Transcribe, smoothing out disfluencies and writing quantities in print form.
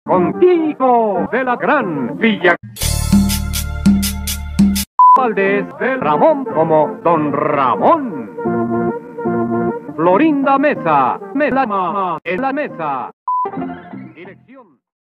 Contigo de la gran Villa Valdés del Ramón como Don Ramón. Florinda Mesa, Melama en la mesa.